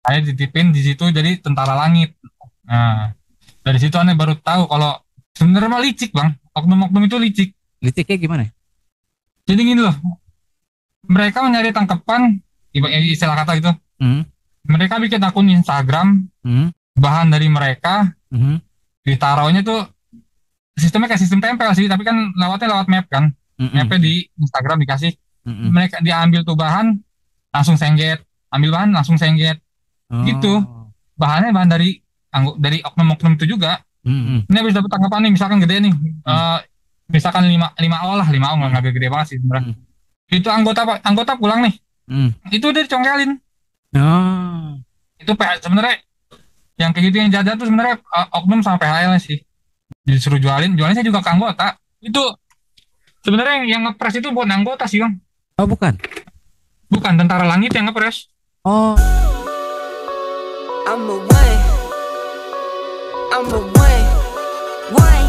Saya dititipin di situ jadi tentara langit. Nah, dari situ aneh baru tahu kalau sebenarnya mah licik bang. Oknum-oknum itu licik. Litiknya gimana? Jadi gini loh, mereka mencari tangkapan, istilah kata gitu. Hmm, Mereka bikin akun Instagram, hmm, bahan dari mereka, hmm, ditaruhnya tuh sistemnya kayak sistem tempel sih, tapi kan lewatnya lewat map kan. hmm, Mapnya hmm, di Instagram dikasih, hmm, hmm. mereka diambil tuh bahan, langsung sengget, ambil bahan langsung sengget, gitu. Oh, Bahannya bahan dari dari oknum-oknum itu juga. hmm, hmm, Ini habis dapat tangkapan nih, misalkan gede nih, hmm, misalkan lima o lah, 5 o hmm, nggak gede banget sih sebenarnya. hmm, Itu anggota anggota pulang nih, hmm. itu udah dicongkelin. Oh, Itu sebenarnya yang kayak gitu yang jajan tuh sebenarnya oknum sama PHL sih. Disuruh jualinnya juga ke anggota. Itu sebenarnya yang ngepres itu buat anggota sih bang, oh bukan. bukan tentara langit yang ngepres. Oh, I'm a one, I'm a one,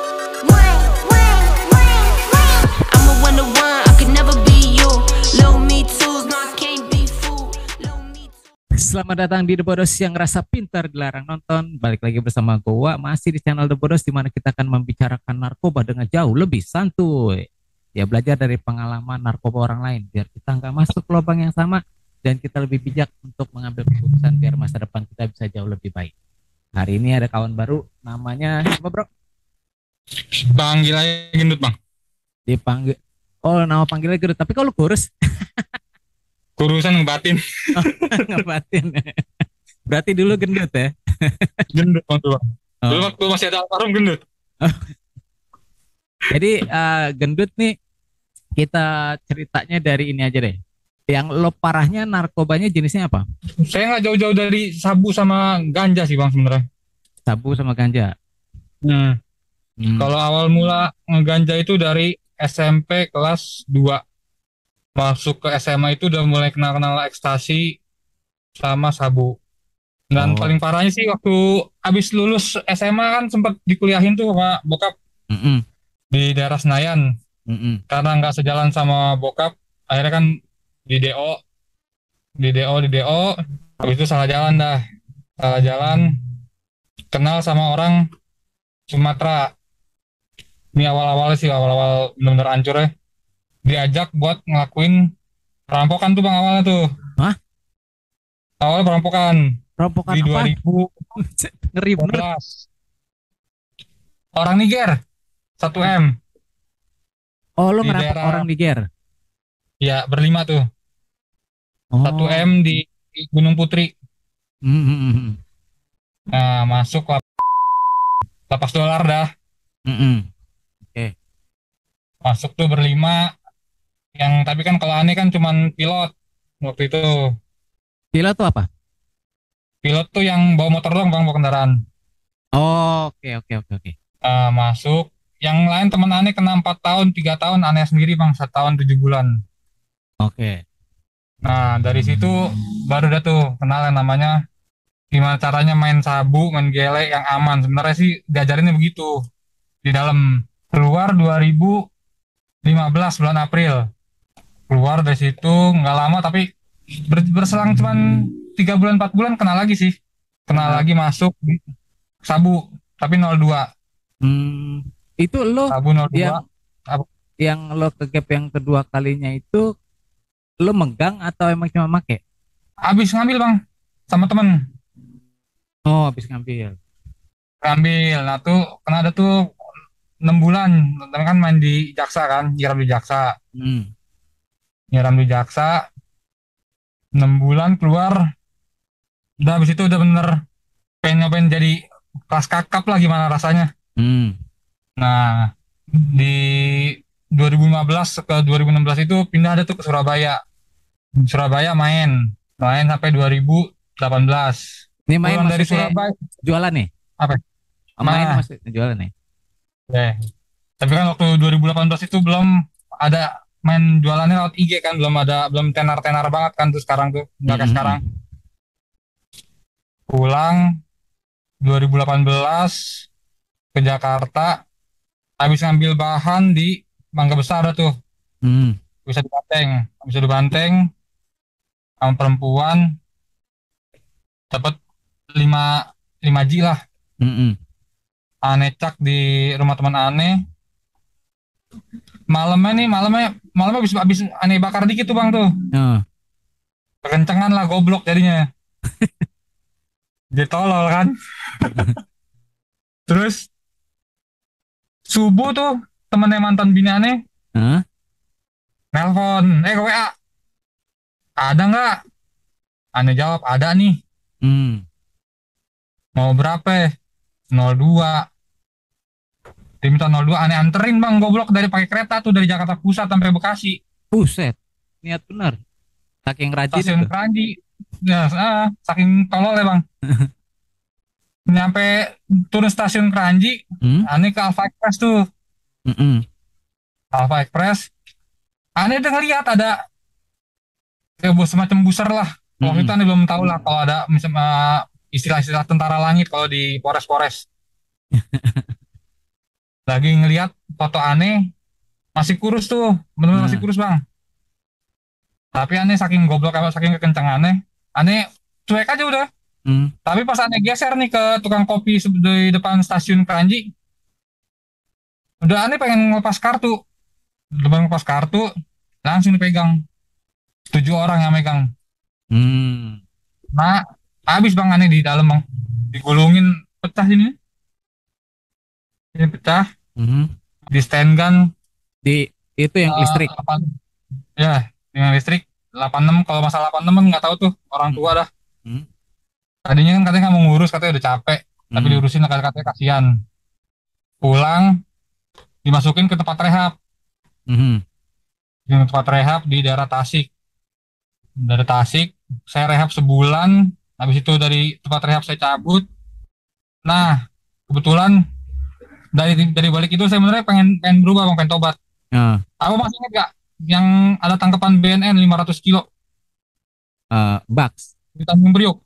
I'm a one to one, I could never be you. Low me tools, no I can't be fooled. Low me too. selamat datang di The Bodos yang rasa pintar dilarang nonton. Balik lagi bersama gua masih di channel The Bodos di mana kita akan membicarakan narkoba dengan jauh lebih santuy. Ya belajar dari pengalaman narkoba orang lain biar kita nggak masuk lubang yang sama dan kita lebih bijak untuk mengambil keputusan biar masa depan kita bisa jauh lebih baik. Hari ini ada kawan baru namanya siapa bro? Panggil aja gendut bang, Dipanggil. Oh nama panggilnya Gerut. Tapi kalau kurus kurusan ngebatin. ngebatin. Berarti dulu gendut ya? Gendut bang tuh bang, dulu Oh. waktu masih ada almarhum gendut. Jadi gendut nih kita ceritanya dari ini aja deh. Yang lo parahnya narkobanya jenisnya apa? Saya nggak jauh-jauh dari sabu sama ganja sih bang sebenarnya. Sabu sama ganja. Hmm. Hmm. Kalau awal mula ngeganja itu dari SMP kelas 2, masuk ke SMA itu udah mulai kenal-kenal ekstasi sama sabu. Dan Oh. paling parahnya sih waktu abis lulus SMA kan sempat dikuliahin tuh sama bokap Mm-mm. di daerah Senayan. Mm-mm. Karena nggak sejalan sama bokap, akhirnya kan di DO, di DO, habis itu salah jalan dah. Salah jalan, kenal sama orang Sumatera. Ini awal-awal sih, awal-awal benar-benar hancur ya. Diajak buat ngelakuin perampokan tuh bang awalnya tuh. Hah? Awalnya perampokan Rompokan di apa? 2012. Ngeri bener. Orang Niger, 1M Oh lo di ngerampok daerah, orang Niger. ya berlima tuh. Satu Oh. m di Gunung Putri. Mm-mm. Nah, masuk lapas dolar dah. Mm-mm. Oke. Masuk tuh berlima. Yang tapi kan kalau aneh kan cuman pilot waktu itu. Gila tuh apa? Pilot tuh yang bawa motor doang bang, bawa kendaraan. Oh, oke oke oke oke. Masuk. Yang lain teman aneh kena 4 tahun, 3 tahun, aneh sendiri bang, 1 tahun 7 bulan. Oke. Nah, dari situ baru dah tuh kenal yang namanya gimana caranya main sabu, main gele yang aman. Sebenarnya sih diajarinnya begitu di dalam. Keluar 2015 bulan April. Keluar dari situ nggak lama tapi berselang cuman 3 bulan 4 bulan kenal lagi sih. Kenal Kenal. lagi masuk di sabu tapi 02. Hmm, itu lo Sabu 02. yang lo ke gap yang kedua kalinya itu lo megang atau emang cuma make? Habis ngambil bang sama temen, Oh, habis ngambil. ngambil. Nah tuh kena ada tuh 6 bulan. Tapi kan main di jaksa kan, nyiram di jaksa, Hmm. nyiram di jaksa 6 bulan keluar. Udah habis itu udah bener pengen nyobain jadi kelas kakap lah gimana rasanya. Hmm. Nah, di 2015 ke 2016 itu pindah ada tuh ke Surabaya. Surabaya main sampai 2018. Ini main Pulang dari maksudnya Surabaya jualan nih? apa? Oh, main Nah, maksudnya jualan nih? tapi kan waktu 2018 itu belum ada main jualannya lewat IG kan, belum tenar-tenar banget kan tuh sekarang tuh, nggak Hmm, kayak hmm, sekarang. hmm. Pulang 2018 ke Jakarta, habis ngambil bahan di Mangga Besar tuh, Hmm. bisa dibanteng sama perempuan. dapat 5 5G lah. Mm-mm. Aneh cak di rumah teman aneh. Malamnya habis aneh bakar dikit tuh bang tuh. Ah, Kekencengan lah goblok jadinya. Dia tolol kan. Terus subuh tuh temennya mantan bini aneh ah, nelpon, ke WA, ada nggak? Aneh jawab, ada nih. hmm. Mau berapa? 02. Dia minta 02, aneh anterin bang, goblok dari pakai kereta tuh dari Jakarta Pusat sampai Bekasi. Buset, niat benar. Saking rajin Stasiun itu. Kranji. Ya, saking tolol ya bang. Nyampe turun stasiun Kranji, Hmm? aneh ke Alpha Express tuh. Mm-mm. Alpha Express, aneh udah ngeliat ada kayak semacam buser lah. Waktu itu Mm-mm. aneh belum tahu lah kalau ada misalnya istilah-istilah tentara langit kalau di Polres-Polres. Lagi ngeliat foto aneh masih kurus tuh, bener-bener masih Nah, kurus bang. Tapi aneh saking goblok apa saking kekencangannya, aneh cuek aja udah. mm. Tapi pas aneh geser nih ke tukang kopi di depan stasiun Kranji, udah aneh pengen ngelepas kartu, depan ngelepas kartu, langsung dipegang. 7 orang yang megang. Hmm. Nah, habis bang aneh di dalam bang, digulungin, pecah ini pecah, Mhm. di stand gun, Di itu yang listrik. 8, ya, dengan listrik 86. Kalau masalah 86 kan nggak tahu tuh orang tua Mm. dah. Mm. Tadinya kan katanya nggak mau ngurus, katanya udah capek, tapi Mm. diurusin katanya kasihan. Pulang, dimasukin ke tempat rehab, Mhm. di daerah Tasik. Dari Tasik, saya rehab sebulan. Habis itu dari tempat rehab saya cabut. Nah, kebetulan dari balik itu saya sebenarnya pengen pengen berubah, pengen tobat. Nah, Aku masih ingat gak yang ada tangkapan BNN 500 kilo Bucks, di Tanjung Priok,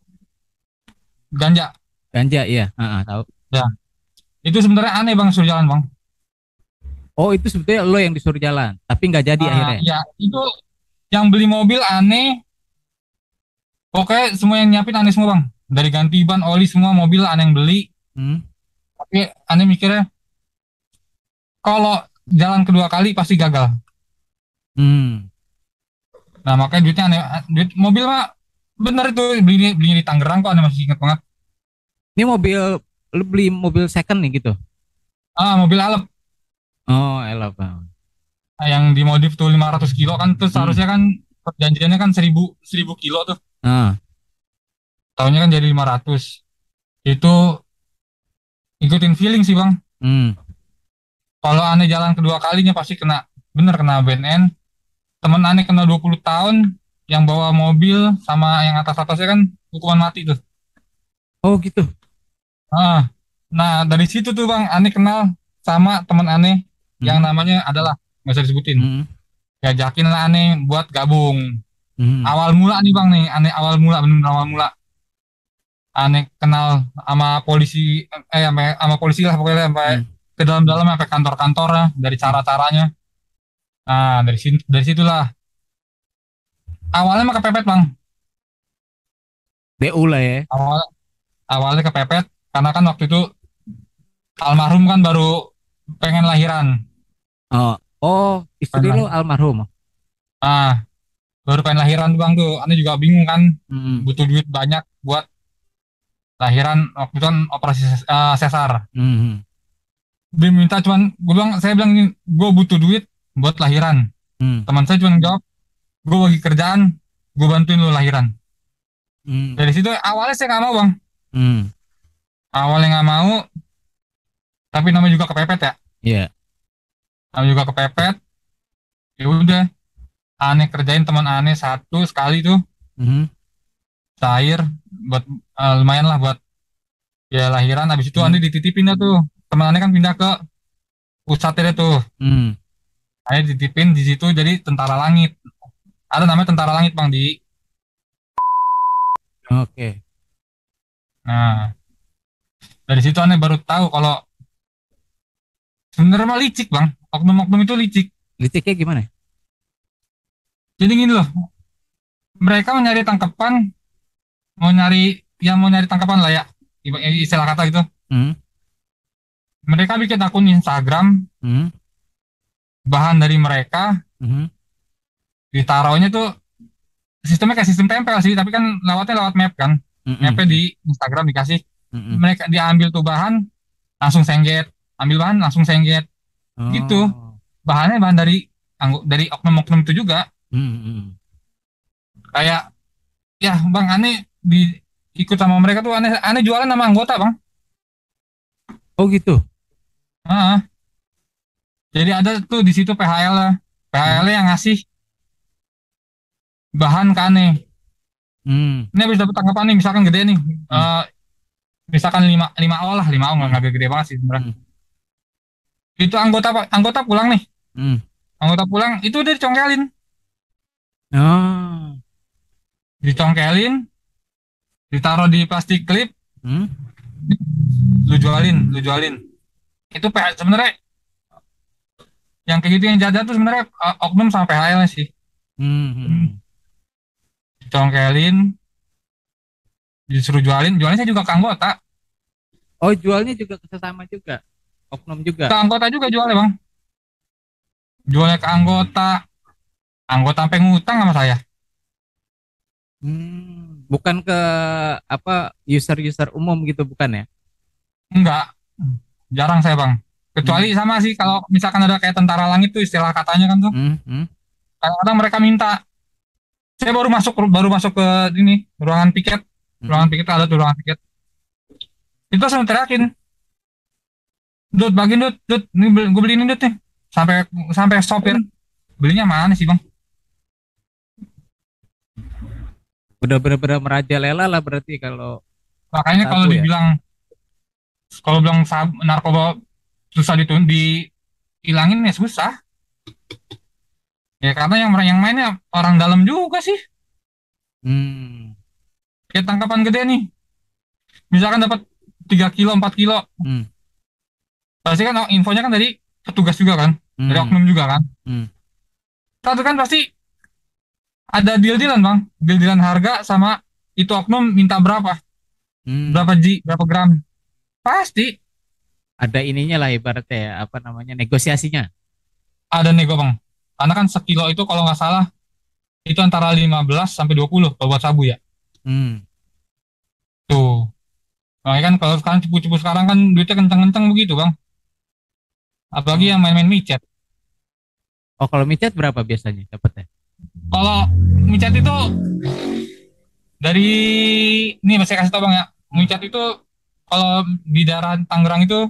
ganja. ganja ya. Tahu. Ya, itu sebenarnya aneh bang suruh jalan bang. Oh, itu sebetulnya lo yang disuruh jalan, tapi nggak jadi akhirnya. Ya itu yang beli mobil aneh. Pokoknya semua yang nyiapin aneh semua bang. Dari ganti ban, oli semua mobil aneh yang beli. Hmm. Tapi aneh mikirnya kalau jalan kedua kali pasti gagal. Hmm. Nah makanya duitnya aneh, duit mobil mah bener itu beli di Tangerang kok aneh masih ingat banget. Ini mobil lo beli mobil second nih gitu. Mobil Alep. Oh, elah bang. Nah, yang dimodif tuh 500 kilo kan tuh Hmm. seharusnya kan perjanjiannya kan 1000 kilo tuh. Ah. Tahunnya kan jadi 500. Itu ikutin feeling sih bang. Hmm. Kalau aneh jalan kedua kalinya pasti kena, bener kena BNN. Temen aneh kena 20 tahun, yang bawa mobil sama yang atas-atasnya kan hukuman mati tuh. Oh gitu. Ah, nah dari situ tuh bang, aneh kenal sama teman aneh yang Mhm. namanya adalah, nggak usah disebutin. Mhm. Yakin lah aneh buat gabung. Mhm. Awal mula nih bang nih, aneh awal mula, bener awal mula. Aneh kenal sama polisi, sama polisi lah pokoknya sampai Mhm. ke dalam-dalam sampai kantor-kantor lah, dari cara-caranya. Nah dari situlah awalnya mah kepepet bang. BU lah ya. Awal awalnya kepepet karena kan waktu itu almarhum kan baru pengen lahiran. Oh, oh, istri Pengen lo lahir- almarhum. ah Baru pengen lahiran tuh bang tuh, aneh juga bingung kan, Mhm. butuh duit banyak buat lahiran. Waktu itu kan operasi sesar. Mhm. Dia minta cuman, saya bilang ini, gue butuh duit buat lahiran. Mhm. Teman saya cuma jawab, gue bagi kerjaan, gue bantuin lu lahiran. Mhm. Dari situ awalnya saya nggak mau bang, Mhm. awalnya nggak mau, tapi namanya juga kepepet ya, Iya. namanya juga kepepet. Ya udah, aneh kerjain teman aneh satu sekali tuh Mhm. cair buat, lumayan lah buat ya lahiran. Habis itu aneh Mhm. dititipin dah tuh, teman aneh kan pindah ke pusatnya tuh, Mhm. aneh dititipin di situ jadi tentara langit. Ada namanya tentara langit bang di. Oke. Nah dari situ aneh baru tahu kalau sebenarnya mah licik bang, oknum-oknum itu licik. Liciknya gimana? Jadi gini loh, mereka mau nyari tangkapan, mau nyari yang mau nyari tangkapan lah ya, istilah kata gitu. Hmm. Mereka bikin akun Instagram, Hmm. bahan dari mereka, Hmm. ditaruhnya tuh sistemnya kayak sistem tempel sih, tapi kan lewatnya lewat map kan. Hmm. Mapnya Hmm. di Instagram dikasih, Hmm. mereka diambil tuh bahan, langsung sengget, ambil bahan langsung sengget, gitu. Oh. Bahannya bahan dari dari oknum-oknum itu juga. Hmm. Hmm. Kayak ya bang, aneh ikut sama mereka tuh aneh, aneh jualan sama anggota bang. Oh gitu. Ah, jadi ada tuh di situ PHL -nya. PHL Hmm. yang ngasih bahan ke aneh. Hmm. Ini habis dapat tangkapan nih, misalkan gede nih. Hmm. Misalkan 5 O lah, 5 O Hmm. nggak gede banget sih sebenarnya. Hmm. Itu anggota pulang nih. Hmm. Anggota pulang itu udah dicongkelin. Oh. Dicongkelin, ditaruh di plastik klip, Hmm. lu jualin. Itu sebenarnya yang kayak gitu yang jajan tuh sebenarnya oknum sama PHL sih. Hmm. Hmm. Dicongkelin, disuruh jualin saya juga ke anggota. Oh, jualnya juga ke sesama juga. Oknum juga. Ke anggota juga jualnya bang. Jualnya ke anggota, anggota sampai ngutang sama saya. Hmm. Bukan ke apa user-user umum gitu bukan ya? Enggak, jarang saya bang. Kecuali Hmm. sama sih kalau misalkan ada kayak tentara langit tuh istilah katanya kan tuh. Hmm. Hmm. Kadang-kadang mereka minta. Saya baru masuk ke ini ruangan piket. Ruangan Hmm. piket ada tuh ruangan piket. Itu langsung teriakin, Dut, bagiin Dut, Dut, ini gue beli ini Dut nih. Sampai sampai sopir belinya mana sih bang? Udah benar-benar merajalela lah berarti kalau Makanya sabu ya. kalau bilang narkoba susah dihilangin ya susah. Ya karena yang mainnya orang dalam juga sih. Hmm. Kayak tangkapan gede nih. Misalkan dapat 3 kilo, 4 kilo. Hmm. Pasti kan infonya kan dari petugas juga kan. Dari Hmm. oknum juga kan. Hmm. Satu kan pasti ada deal-dealan bang. Deal-dealan harga sama itu oknum minta berapa. Hmm. Berapa gram. Pasti Ada ininya lah ibaratnya ya, apa namanya negosiasinya. ada nego bang. Karena kan sekilo itu kalau nggak salah itu antara 15 sampai 20 kalau buat sabu ya. Hmm. Tuh. Makanya kan kalau sekarang cipu-cipu sekarang kan duitnya kenceng-kenceng begitu bang. Apalagi Oh. yang main-main micet. Oh, kalau micet berapa biasanya dapatnya? Kalau micet itu dari ini masih kasih tau bang ya. Hmm. Micet itu kalau di daerah Tangerang itu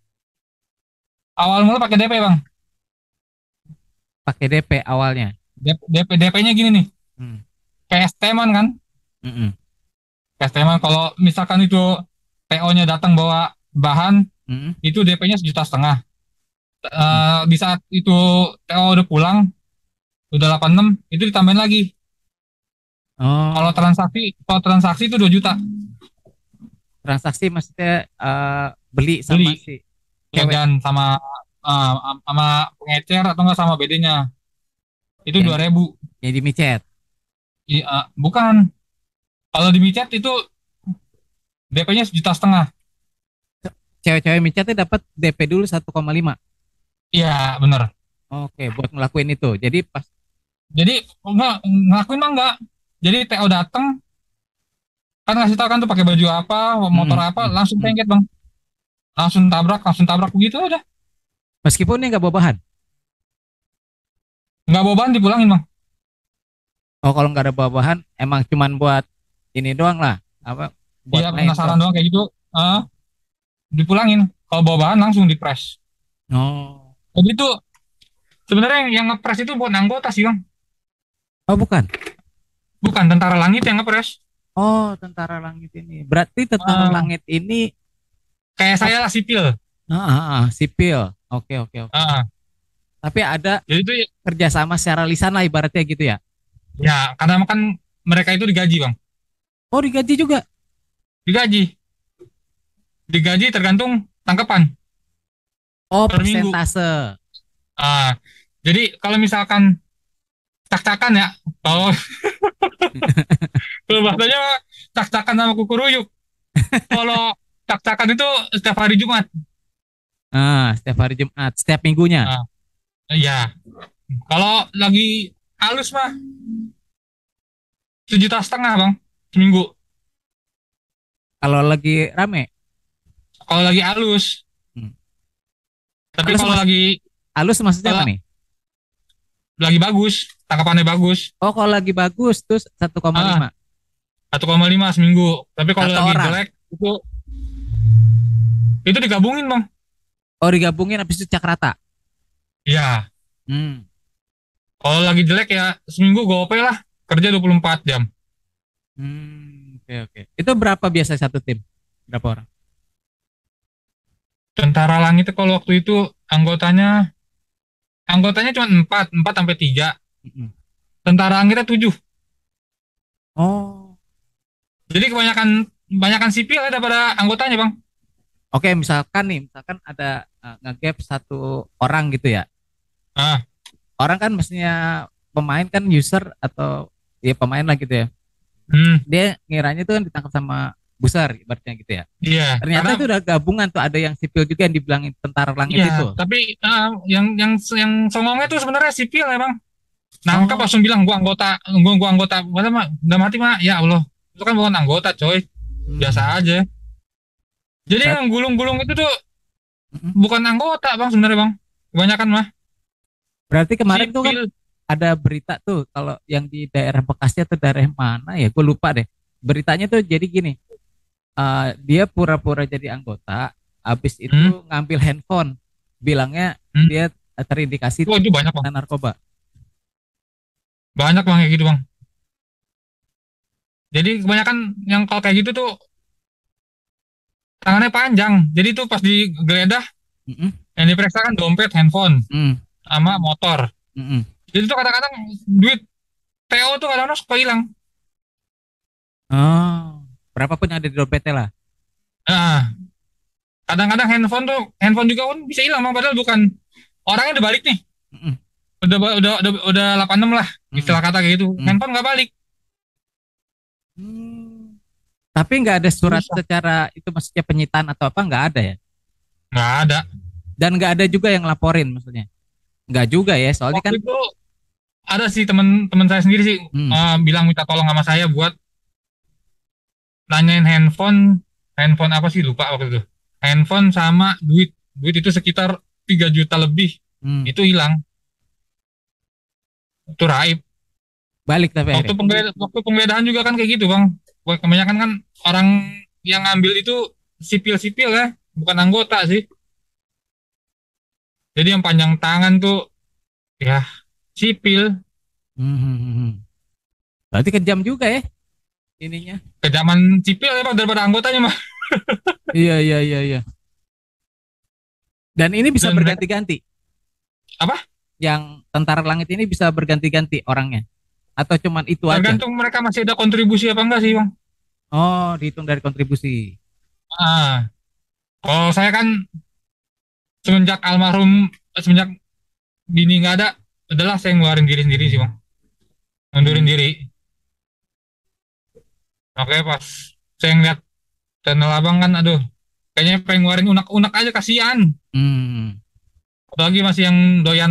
awal mula pakai DP bang. Pakai DP awalnya. DP-nya gini nih. Hmm. Kayak steman kan. Hmm. Kayak steman kalau misalkan itu PO-nya datang bawa bahan Hmm. itu DP-nya 1,5 juta. Hmm. Di saat itu TO udah pulang udah 86 itu ditambahin lagi. Kalau Oh, transaksi itu 2 juta. transaksi maksudnya beli sama Beli si cewek. jajan uh, sama pengecer atau enggak sama BD-nya. Itu yang 2.000. yang di micet. Bukan. Kalau di micet itu DP-nya 1,5 juta. Cewek-cewek micetnya dapat DP dulu 1,5. Iya, bener. Oke, buat ngelakuin itu. Jadi pas. Jadi enggak ngelakuin mah enggak. Jadi TO datang kan ngasih tahu kan tuh pakai baju apa, motor Hmm. apa, Hmm. langsung Hmm. tengket, Bang. Langsung tabrak begitu aja. Meskipun dia nggak bawa bahan. Nggak bawa bahan dipulangin, Bang. Oh, kalau nggak ada bawa bahan, emang cuman buat ini doang lah. Apa? Buat Iya, main penasaran doang. doang kayak gitu. eh, Dipulangin. Kalau bawa bahan langsung dipres. Oh. Jadi itu sebenarnya yang ngepres itu buat anggota sih, Bang. Oh, bukan. Bukan tentara langit yang ngepres. Oh, tentara langit ini. Berarti tentara Eh, langit ini Kayak saya lah sipil. sipil. Oke, oke, oke. Eh, Tapi ada jadi itu kerjasama secara lisan lah ibaratnya gitu ya. ya karena kan mereka itu digaji, Bang. Oh, digaji juga. Digaji. Digaji tergantung tangkapan Oh, per minggu. persentase. Ah, jadi kalau misalkan cak-cakan ya, kalau Kalau bahasanya cak-cakan sama kukuruyuk. Kalau cak-cakan itu setiap hari Jumat. Setiap hari Jumat, setiap minggunya. Nah, iya. Kalau lagi halus mah 1,5 juta bang seminggu. Kalau lagi rame. Kalau lagi halus. Hmm. Tapi Halus kalau mas, lagi halus maksudnya apa kalau nih? lagi bagus, tangkapannya bagus. Oh, kalau lagi bagus tuh 1,5 Ah, 1,5 seminggu. Tapi kalau satu lagi orang. jelek itu digabungin bang. Oh, digabungin habis itu cak rata. Iya. Hmm. Kalau lagi jelek ya seminggu gope lah. Kerja 24 jam. Oke oke. Itu berapa biasa satu tim? Berapa orang? Tentara Langit kalau waktu itu anggotanya cuma 4 sampai 3. Mm-mm. Tentara Langitnya 7. Oh, Jadi kebanyakan sipil ya daripada anggotanya bang. oke. Misalkan ada nge-gap satu orang gitu ya. Ah, Orang kan mestinya pemain kan user atau ya pemain lah gitu ya. Dia ngiranya tuh kan ditangkap sama Busar ibaratnya gitu ya. iya. Ternyata Karena itu udah gabungan tuh, ada yang sipil juga yang dibilangin tentara langit iya. itu. Tapi yang songongnya tuh sebenarnya sipil ya bang. Nangkap Oh, langsung bilang gua anggota. Padahal mah udah mati mah. Ya Allah, itu kan bukan anggota coy. Biasa hmm. aja. Jadi Berat- yang gulung-gulung itu tuh mm-mm. bukan anggota bang sebenarnya bang. Kebanyakan mah Berarti kemarin tuh kan sipil. ada berita tuh kalau yang di daerah Bekasi atau daerah mana ya, gue lupa deh. Beritanya tuh jadi gini, dia pura-pura jadi anggota, habis itu Hmm, ngambil handphone, bilangnya hmm. dia terindikasi Oh itu banyak bang. narkoba. Banyak bang kayak gitu bang. Jadi kebanyakan yang kalau kayak gitu tuh tangannya panjang. Jadi tuh pas digeledah Mm-mm, yang diperiksa kan dompet, handphone, mm, sama motor. mm-mm. Jadi tuh kadang-kadang duit TO tuh kadang-kadang suka hilang. Oh, berapapun yang ada di dompetnya lah. Nah, kadang-kadang handphone juga pun bisa hilang bang. Padahal bukan orangnya udah balik nih. Mm-mm, Udah 86 lah. mm-mm, Istilah kata kayak gitu. mm. Handphone nggak balik. Hmm. Tapi nggak ada surat Susah. secara itu maksudnya penyitaan atau apa nggak ada ya? Nggak ada. Dan nggak ada juga yang laporin maksudnya. Nggak juga ya, soalnya kan. Waktu itu ada sih teman-teman saya sendiri sih Hmm, bilang minta tolong sama saya buat nanyain handphone apa sih lupa waktu itu. Handphone sama duit itu sekitar 3 juta lebih hmm. itu hilang. Itu raib. Balik tapi akhirnya. Waktu penggeledahan juga kan kayak gitu bang. Kebanyakan kan orang yang ngambil itu sipil-sipil ya, bukan anggota sih. Jadi yang panjang tangan tuh ya sipil. Hmm, hmm, hmm, hmm. Berarti kejam juga ya ininya. Kejaman sipil ya bang daripada anggotanya mah. Iya iya iya iya. Dan ini bisa Dan mereka berganti-ganti. apa? Yang tentara langit ini bisa berganti-ganti orangnya. Atau cuman itu aja? Tergantung mereka masih ada kontribusi apa enggak sih bang. Oh, dihitung dari kontribusi. Ah, kalau saya kan semenjak bini nggak ada, adalah saya ngeluarin diri sendiri sih bang, ngundurin Hmm. diri. Oke pas saya ngeliat channel abang kan, aduh, kayaknya pengen ngeluarin unek-unek aja kasihan. Hmm. Apalagi masih yang doyan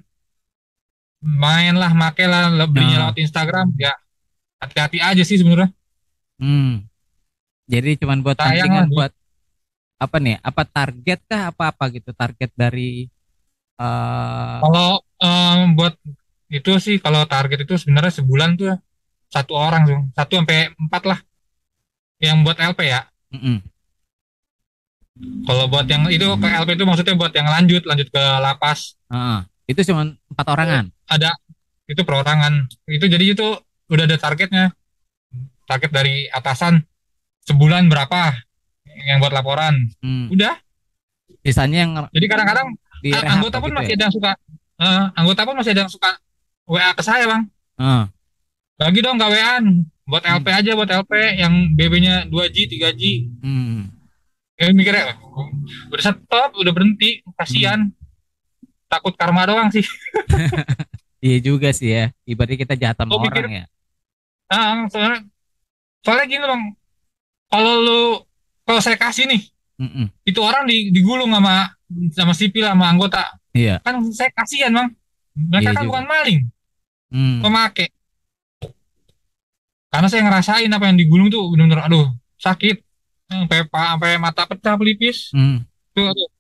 main lah, make lah, belinya Nah. lewat Instagram, ya hati-hati aja sih sebenarnya. Hmm. Jadi cuman buat Sayang lah. pancingan buat apa nih? Apa target kah apa-apa gitu? Target dari Kalau buat itu sih, kalau target itu sebenarnya sebulan tuh satu orang tuh, 1 sampai 4 lah, yang buat LP ya. mm-mm. Kalau buat yang itu ke LP itu maksudnya buat yang lanjut ke lapas. Ah, itu cuman 4 orangan. Ada itu perorangan. Itu jadi itu udah ada targetnya. Target dari atasan sebulan berapa yang buat laporan. Hmm. Udah. Sisanya yang Jadi kadang-kadang direhab anggota pun gitu masih ya. ada yang suka anggota pun masih ada yang suka WA ke saya, Bang. Ah. Bagi dong gawean buat LP aja, buat LP yang BB-nya 2G, 3G. Hmm. Mikirnya udah stop, udah berhenti, kasihan. Takut karma doang sih. Iya juga sih ya. Ibaratnya kita jahat sama Oh, pikir orang ya. soalnya Soalnya gini bang, kalau lu kalau saya kasih nih, Mm-mm. itu orang digulung sama sama sipil sama anggota, Iya, kan saya kasihan bang. Mereka iya kan juga. bukan maling, Hmm. pemakai. Karena saya ngerasain apa yang digulung tuh bener-bener, aduh sakit, sampai mata pecah pelipis. Hmm. Tuh, aduh,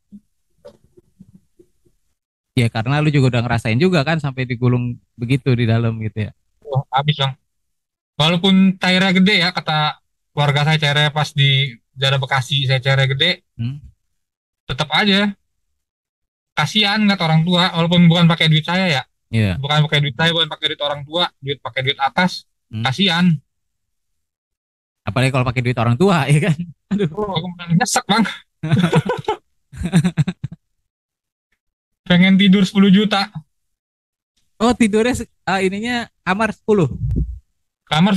Ya karena lu juga udah ngerasain juga kan sampai digulung begitu di dalam gitu ya. habis bang. Walaupun cairnya gede ya, kata keluarga saya cairnya pas di daerah Bekasi saya cairnya gede, Hmm. tetap aja kasihan nggak orang tua, walaupun bukan pakai duit saya ya, Iya. bukan pakai duit saya, bukan pakai duit orang tua, duit pakai duit atas, Hmm. kasihan. Apalagi kalau pakai duit orang tua ya kan. Aduh. Oh, aku nyesek bang, pengen tidur 10 juta, Oh tidurnya ininya kamar 10. kamar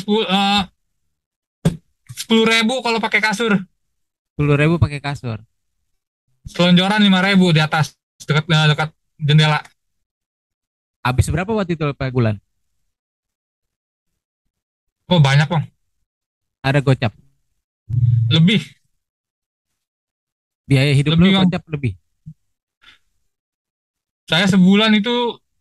10.000 kalau pakai kasur, 10.000 pakai kasur. selonjoran 5.000 di atas, dekat jendela. Habis berapa waktu itu per bulan? Oh banyak bang, Ada gocap. lebih Biaya hidup lu lebih bang. gocap lebih. Saya sebulan itu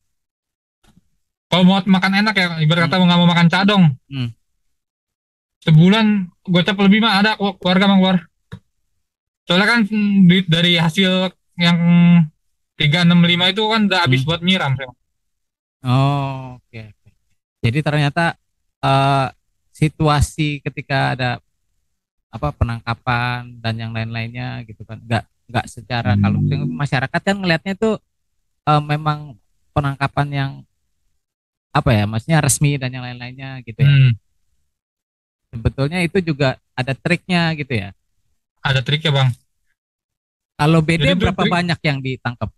kalau mau makan enak ya, ibarat Hmm. kata nggak mau makan cadong, Hmm. sebulan gocap lebih mah ada kok, keluarga mah keluar. Soalnya kan duit dari hasil yang 365 itu kan udah habis Hmm. buat nyiram. Oh, oke. Jadi ternyata eh, situasi ketika ada apa penangkapan dan yang lain-lainnya gitu kan nggak secara kalau misalnya masyarakat kan ngelihatnya tuh memang penangkapan yang apa ya maksudnya resmi dan yang lain-lainnya gitu ya. Hmm, Sebetulnya itu juga ada triknya gitu ya. ada triknya bang. Kalau BD Jadi tuh berapa trik, banyak yang ditangkap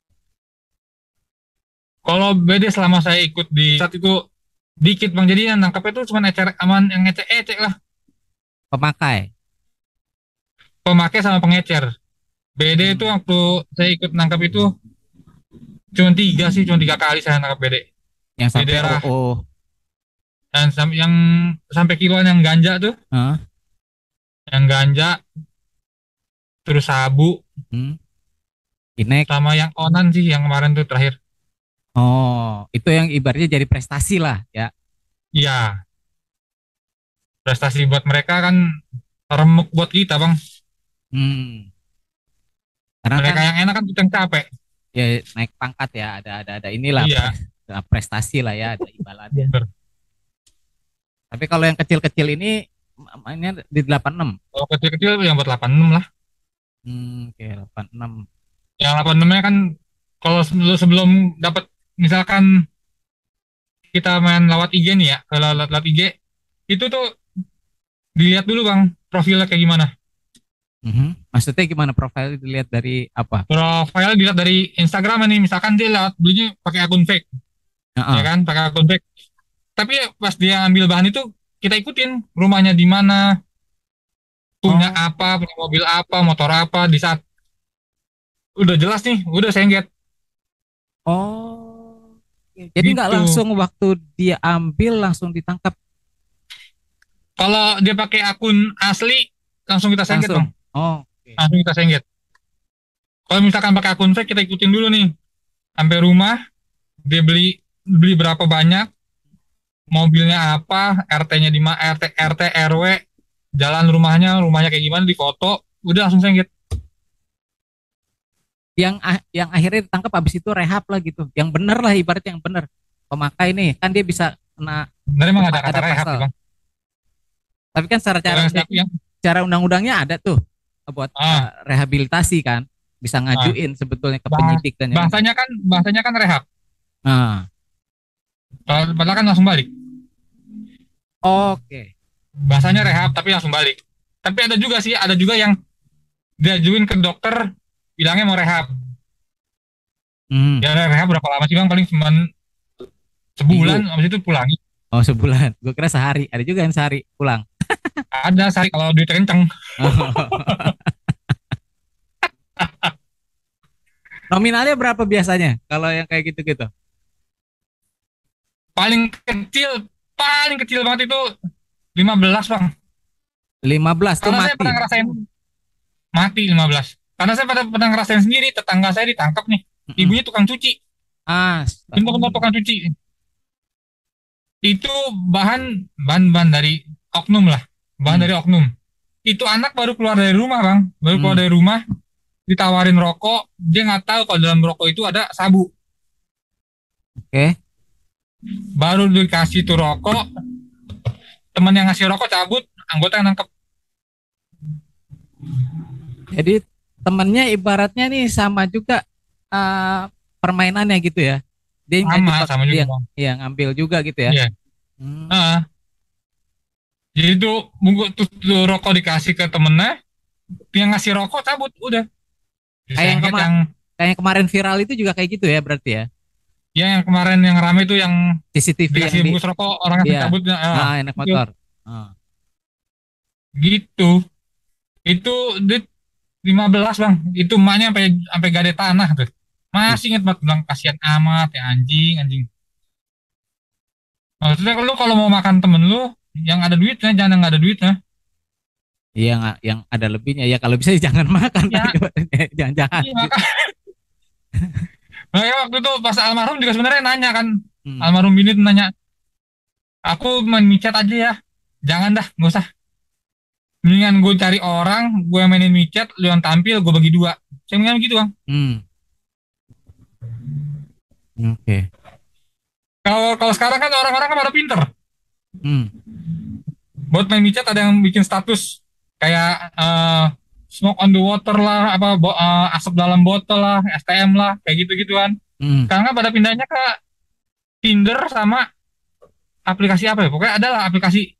kalau BD selama saya ikut di saat itu dikit bang. Jadi yang nangkapnya tuh cuma ecer aman, yang ecek-ecek lah. pemakai? Pemakai sama pengecer. BD itu Hmm. waktu saya ikut nangkap itu cuma tiga sih, cuma 3 kali saya nangkap BD Yang di sampai daerah, OO. dan yang sampai kiloan yang ganja tuh, Hah? yang ganja, terus sabu, Hmm. Inek. sama yang onan sih yang kemarin tuh terakhir. Oh, itu yang ibaratnya jadi prestasi lah ya. Iya, prestasi buat mereka kan remuk buat kita bang. Hmm. Karena kan Mereka yang enak kan kita yang capek. ya naik pangkat ya, ada inilah Iya, prestasi lah ya, ada imbalannya. bener. Tapi kalau yang kecil-kecil ini mainnya di 86. Kalau kecil-kecil yang buat 86 lah. Oke, 86. Yang 86-nya kan kalau sebelum dapat, misalkan kita main lewat IG nih ya, kalau lewat IG itu tuh dilihat dulu bang profilnya kayak gimana. Maksudnya gimana profil dilihat dari apa? Profil dilihat dari Instagram nih, misalkan dia lewat belinya pakai akun fake, ya Heeh. kan, pakai akun fake. Tapi pas dia ambil bahan itu kita ikutin rumahnya di mana, punya Oh, apa, punya mobil apa, motor apa. Di saat udah jelas nih, udah sengget oh. Jadi nggak gitu. langsung waktu dia ambil langsung ditangkap Kalau dia pakai akun asli langsung kita sengget bang, langsung. Oh, oke. langsung kita sengget. Kalau misalkan pakai akun fake kita ikutin dulu nih sampai rumah, dia beli beli berapa banyak, mobilnya apa, RT-nya di mana, RT RW, jalan rumahnya kayak gimana, di foto, udah langsung sengget. Yang akhirnya ditangkap habis itu rehab lah gitu. Yang bener lah ibaratnya yang bener. Pemakai nih kan dia bisa kena Sebenarnya emang ada kata ada rehab pasal. sih bang. Tapi kan secara Kalau cara yang cara undang-undangnya ada tuh buat ah, rehabilitasi kan. Bisa ah, ngajuin sebetulnya ke bahas, penyidik dan yang lain. bahasanya kan rehab. Nah, Padahal kan langsung balik. oke. Bahasanya rehab tapi langsung balik. Tapi ada juga sih, ada juga yang diajuin ke dokter bilangnya mau rehab. Hmm, Ya rehab berapa lama sih bang? Paling cuma minggu. sebulan, habis itu pulang. Oh, sebulan. Gue kira sehari. Ada juga yang sehari pulang. Ada sehari kalau duit kenceng. Nominalnya berapa biasanya kalau yang kayak gitu-gitu? Paling kecil, paling kecil banget itu 15 bang. 15 tuh Karena saya mati. pernah ngerasain mati 15. Karena saya pernah ngerasain sendiri, tetangga saya ditangkap nih. Mm-mm. Ibunya tukang cuci, bener-bener tukang cuci. Itu bahan dari oknum lah, bahan Hmm. dari oknum. Itu anak baru keluar dari rumah bang, baru keluar Hmm. dari rumah, ditawarin rokok, dia nggak tahu kalau dalam rokok itu ada sabu. Oke. Baru dikasih tuh rokok, teman yang ngasih rokok cabut, anggota yang nangkep. Jadi temennya ibaratnya nih sama juga eh, permainannya gitu ya. Dia ngejebak, Sama dia juga bang. yang ngambil juga gitu ya. Iya. Hmm. Ah, jadi tuh bungkus tuh rokok dikasih ke temennya, yang ngasih rokok cabut, udah. Kayak yang Disengket yang kayak yang kemarin viral itu juga kayak gitu ya berarti ya. yang kemarin yang rame itu yang CCTV yang dikasih di bungkus rokok orang ngasih iya. cabut, Ah, naik itu motor. Ah. gitu. Itu duit 15 bang. Itu emaknya sampai sampai gade tanah tuh. Ih, Masih inget banget bilang kasihan amat ya anjing anjing. Maksudnya lu kalau mau makan temen lu yang ada duitnya, jangan yang nggak ada duitnya. iya nggak yang ada lebihnya ya kalau bisa jangan makan kan Ya, ibaratnya. Jangan jahat iya gitu. makanya waktu itu pas almarhum juga sebenarnya nanya kan, Hmm. almarhum bini tuh nanya, aku main micet aja ya, jangan dah nggak usah, mendingan gue cari orang, gue mainin micet, lu yang tampil, gue bagi dua. Saya bilang gitu bang. Hmm. Oke. Kalau kalau sekarang kan orang-orang kan pada pinter, Hmm. buat main micet ada yang bikin status kayak smoke on the water lah, apa asap dalam botol lah, STM lah, kayak gitu-gituan. Hmm. Sekarang kan pada pindahnya ke Tinder sama aplikasi apa ya? Pokoknya adalah aplikasi,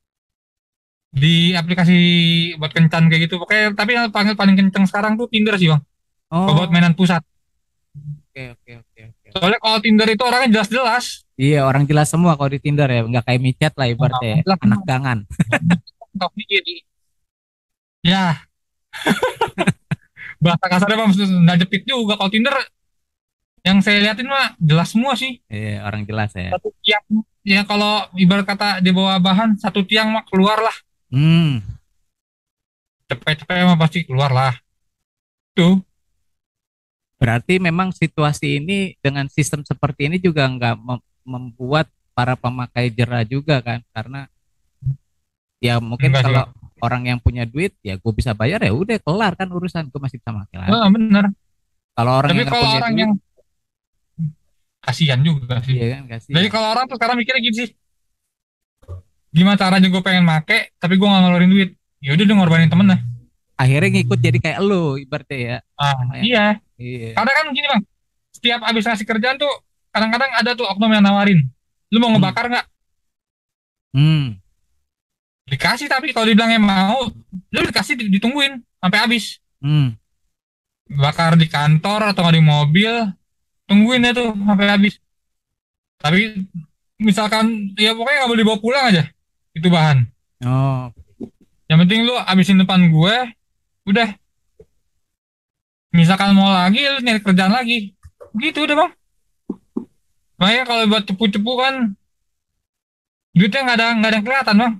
di aplikasi buat kencan kayak gitu. Pokoknya tapi yang paling paling kenceng sekarang tuh Tinder sih bang. Kalau buat Oh, mainan pusat. oke oke oke oke. Soalnya kalau Tinder itu orangnya jelas-jelas. Iya, orang jelas semua kalau di Tinder ya, nggak kayak micet lah ibaratnya ya, Jelas anak semua. gangan. Tok dikit. Ya, bahasa kasarnya bang, nggak jepit juga. Kalau Tinder yang saya liatin mah jelas semua sih. Iya, orang jelas ya. Satu tiang, ya kalau ibarat kata di bawah bahan, satu tiang mah keluar lah. Hmm. Cepet-cepet mah pasti keluar lah. Tuh. Berarti memang situasi ini dengan sistem seperti ini juga nggak membuat para pemakai jera juga kan, karena ya mungkin Enggak sih kalau bang. orang yang punya duit ya gue bisa bayar ya udah kelar kan urusan gue masih bisa pakai lagi. Bener. Kalau orang Tapi yang nggak kalau punya orang duit, yang kasihan juga sih. iya kan Jadi kasihan. kalau orang tuh sekarang mikirnya gitu sih, gimana caranya gue pengen make, tapi gue nggak ngeluarin duit. Ya udah, dia ngorbanin temen lah. Akhirnya ngikut jadi kayak lo ibaratnya ya. Ah, Sama yang, iya. iya. Karena kan gini bang, setiap abis ngasih kerjaan tuh, kadang-kadang ada tuh oknum yang nawarin, lu mau Hmm. ngebakar nggak? Hmm. Dikasih, tapi kalau dibilangnya mau, lu dikasih ditungguin sampai habis. Hmm. Bakar di kantor atau nggak di mobil, tungguin ya tuh sampai habis. Tapi misalkan, ya pokoknya nggak boleh dibawa pulang aja, itu bahan. Oh, Yang penting lu abisin depan gue, udah. Misalkan mau lagi, lu nyari kerjaan lagi. Gitu udah bang. Makanya kalau buat cepu-cepu kan, duitnya nggak ada yang kelihatan bang.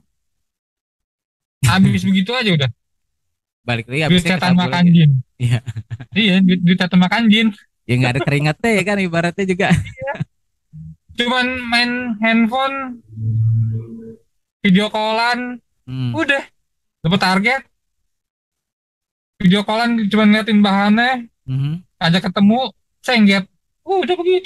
Habis begitu aja udah. balik lagi Duit habisnya ke setan sabu makan lagi. jin. Iya. Iya, duit setan makan jin. Ya nggak ada keringatnya ya kan ibaratnya juga. Cuman main handphone, video callan, Hmm. udah. Dapat target, video callan cuman ngeliatin bahannya, Mhm. ajak ketemu, sengget. Udah begitu.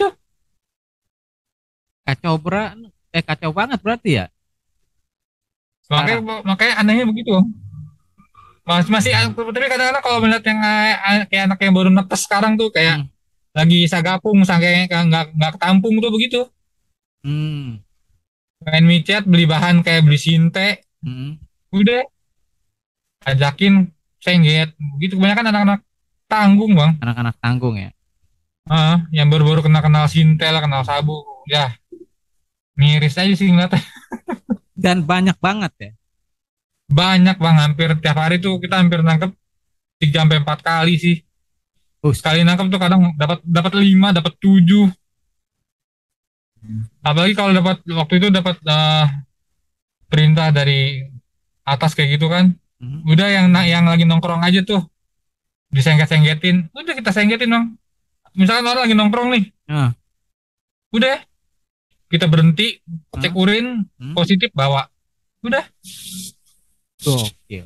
Kacau banget berarti ya Makanya, sekarang. makanya anehnya begitu. Masih, tapi kadang-kadang kalau melihat yang kayak anak yang baru netes sekarang tuh, kayak Hmm. lagi sagapung, sampai nggak ketampung tuh begitu. Hmm. Main micet, beli bahan kayak beli sinte, Hmm. udah ajakin sengget. Begitu kebanyakan anak-anak tanggung bang. Anak-anak tanggung ya. Yang baru-baru kenal-kenal sinte lah, kenal sabu, ya miris aja sih ngeliatnya. Dan banyak banget ya. Banyak bang, hampir tiap hari tuh kita hampir nangkep 3 sampai 4 kali sih. Us. Sekali nangkep tuh kadang dapat dapat 5, dapat 7. Apalagi kalau dapat waktu itu dapat perintah dari atas kayak gitu kan. Mhm. Udah yang lagi nongkrong aja tuh disengket-sengketin. Udah kita sengketin dong. Misalkan orang lagi nongkrong nih, Ah, udah kita berhenti, cek ah, urin, hmm. positif bawa. Udah. Gokil.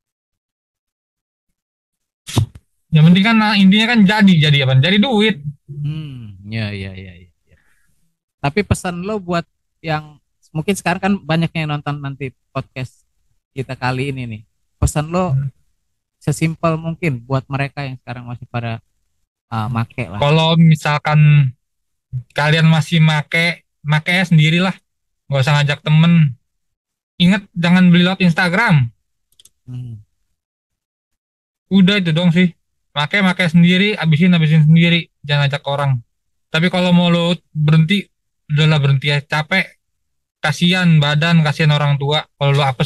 Yang penting kan intinya kan jadi apa? Jadi duit. Ya, ya, ya, ya, ya. Tapi pesan lo buat yang mungkin sekarang kan banyak yang nonton nanti podcast kita kali ini nih. Pesan lo sesimpel mungkin buat mereka yang sekarang masih pada make lah. Kalau misalkan kalian masih make sendirilah, nggak usah ngajak temen. Ingat jangan beli lewat Instagram. Hmm. Udah itu dong sih. Make sendiri, habisin sendiri, jangan ajak orang. Tapi kalau mau lo berhenti, udahlah berhenti ya. Capek, kasihan badan, kasihan orang tua kalau lo apes.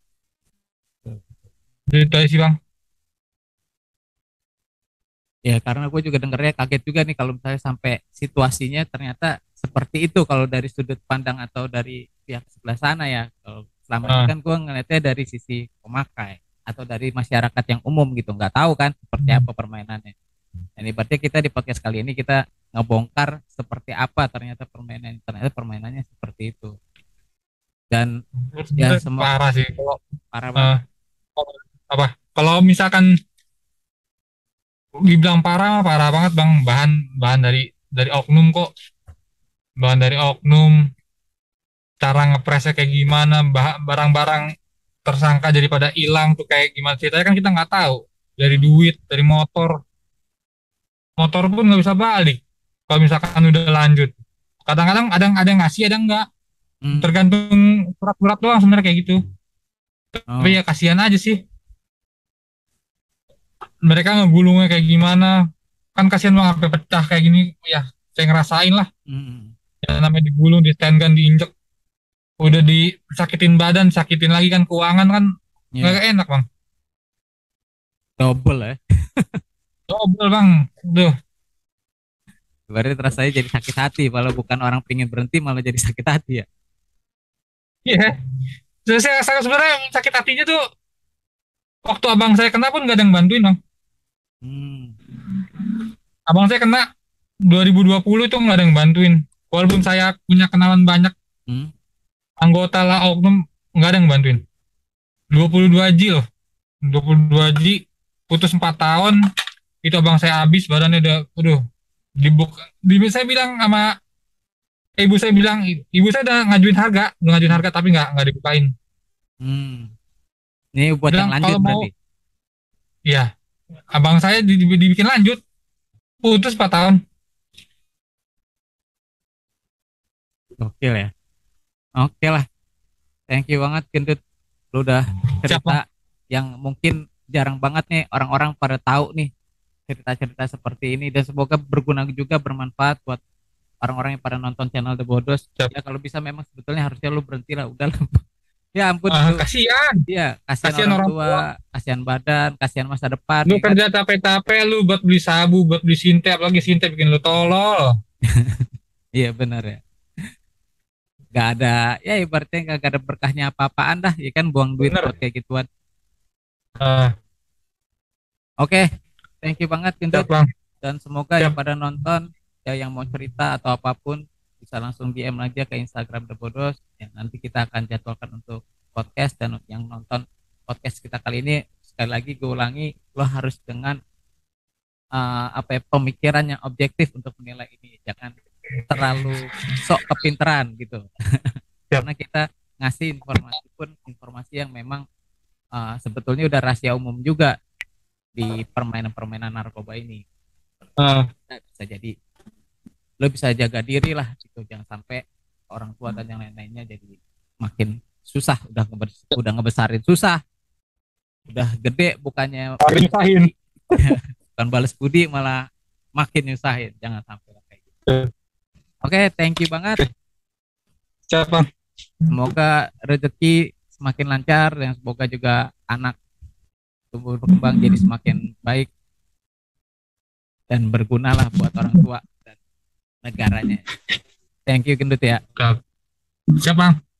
Jadi itu aja sih bang. Ya karena gue juga dengernya kaget juga nih kalau misalnya sampai situasinya ternyata seperti itu kalau dari sudut pandang atau dari pihak sebelah sana ya. Kalau selama ini Nah, kan gue ngeliatnya dari sisi pemakai atau dari masyarakat yang umum gitu, nggak tahu kan seperti apa permainannya. Ini berarti kita di podcast kali ini kita ngebongkar seperti apa ternyata permainannya seperti itu. Dan ya sebenarnya semua parah sih. Kalau parah eh, banget. apa? Kalau misalkan dibilang parah, mah parah banget bang. Bahan bahan dari oknum kok. Bahan dari oknum. Cara ngepresnya kayak gimana, barang-barang tersangka daripada hilang tuh kayak gimana ceritanya kan kita nggak tahu. Dari Hmm, duit, dari motor pun nggak bisa balik. Kalau misalkan udah lanjut, kadang-kadang ada yang ngasih, ada yang nggak. hmm, Tergantung surat-surat doang sebenarnya kayak gitu. Tapi oh, ya kasihan aja sih. Mereka ngegulungnya kayak gimana. Kan kasihan banget sampai pecah kayak gini. Ya, saya ngerasain lah. hmm, Ya, namanya digulung, di stand gun, diinjek. Udah disakitin badan, sakitin lagi kan keuangan kan ya nggak enak bang. double ya. Double bang. Duh, Berarti rasanya jadi sakit hati. Kalau bukan orang pingin berhenti malah jadi sakit hati ya. iya. Yeah. Saya sebenarnya sakit hatinya tuh waktu abang saya kena pun gak ada yang bantuin bang. Hmm, Abang saya kena 2020 itu nggak ada yang bantuin. Walaupun saya punya kenalan banyak hmm, anggota lah oknum nggak ada yang bantuin. 22 G loh. 22 G putus 4 tahun itu abang saya habis badannya udah aduh saya bilang sama ibu saya bilang ibu saya udah ngajuin hmm, harga tapi nggak dibukain. hmm. Ini buat yang Bilang lanjut kalau mau berarti. ya abang saya dibikin lanjut putus 4 tahun. Gokil ya. Oke lah. Thank you banget Gendut. Lu udah Siapa? cerita yang mungkin jarang banget nih orang-orang pada tahu nih cerita-cerita seperti ini dan semoga berguna juga bermanfaat buat orang-orang yang pada nonton channel The Bodos. Siapa? Ya kalau bisa memang sebetulnya harusnya lu berhenti lah. Udah lah. Ya ampun lu. Kasihan. Iya, kasihan Kasihan orang orang tua. tua, kasihan badan, kasihan masa depan Lu ya kan. kerja capek-capek lu buat beli sabu, buat beli sinte, apalagi sinte bikin lu tolol. Iya benar ya. Gak ada ya ibaratnya gak ada berkahnya apa-apaan dah ya kan buang duit buat Bener. kayak gituan. Ah, Oke, thank you banget siap Gendut bang. dan semoga yang Siap. pada nonton ya yang mau cerita atau apapun bisa langsung DM aja ke Instagram The Bodos. Ya, nanti kita akan jadwalkan untuk podcast dan yang nonton podcast kita kali ini sekali lagi gue ulangi lo harus dengan apa ya, pemikiran yang objektif untuk menilai ini. Jangan terlalu sok kepinteran gitu. Siap. Karena kita ngasih informasi pun informasi yang memang sebetulnya udah rahasia umum juga di permainan-permainan narkoba ini. Ah, Nah, bisa jadi lo bisa jaga diri lah gitu, jangan sampai orang tua dan yang lain-lainnya jadi makin susah, udah ngebesarin susah, udah gede bukannya balas nyusahin. budi, bukan balas budi malah makin nyusahin, jangan sampai kayak gitu. Oke, thank you banget. Siap bang. Semoga rezeki semakin lancar dan semoga juga anak tumbuh berkembang jadi semakin baik dan berguna lah buat orang tua dan negaranya. Thank you Gendut ya. Siap. Siap bang.